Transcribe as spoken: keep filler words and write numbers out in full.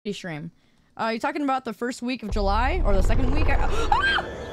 stream. Uh, you talking about the first week of July or the second week? I ah!